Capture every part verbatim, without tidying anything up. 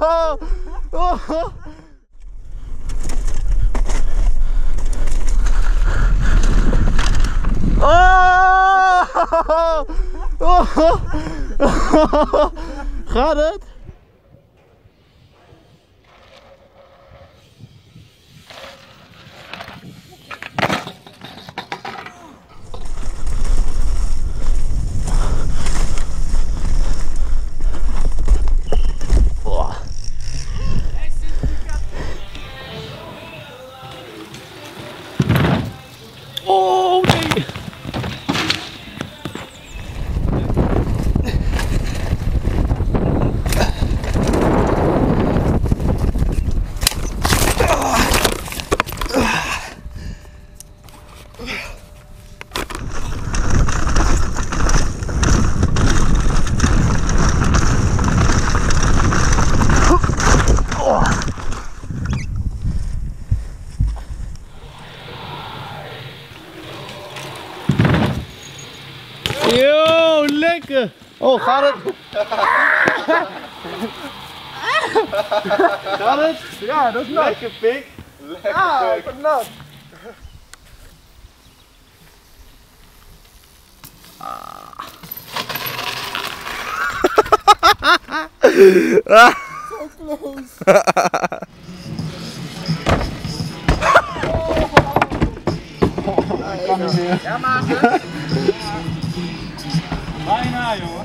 Gaat het? Oh nee! Yo, lekker! Oh, gaat het? Gaat het? Ja, dat is nat. Lekker pik! Lekker ja, pik. Nat. Ah. So close. Ik kan niet meer. Ja, maat het. Bijna, joh.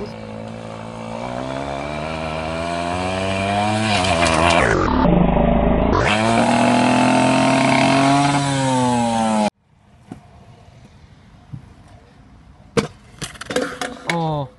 Oh.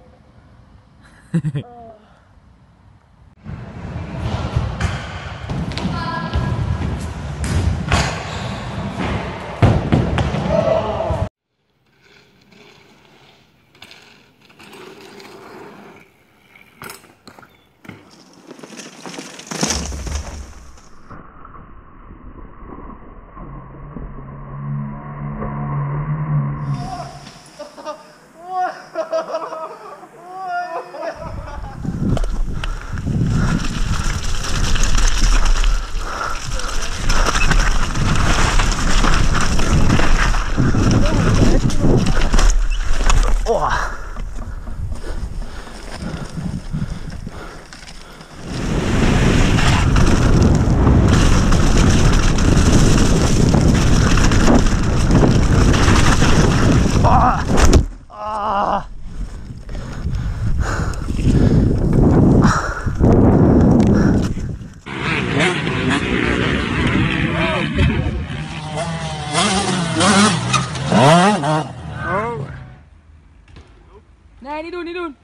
Nee, niet doen, niet doen.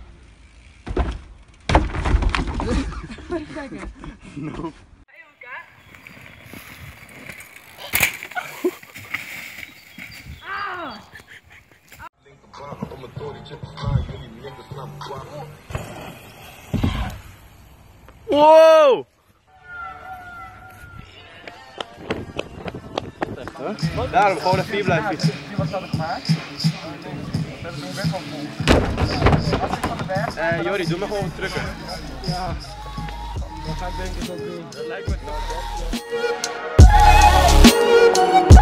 Even kijken. Nope. Wow! Huh? Daarom gewoon een vier blijven fietsen. Wat hadden gemaakt? Dat hebben we best wel vol. Als ik van de berg. Eh, Jordi, doe maar gewoon trucken. Ja, dat ga ik denk ik ook doen. Dat lijkt me toch.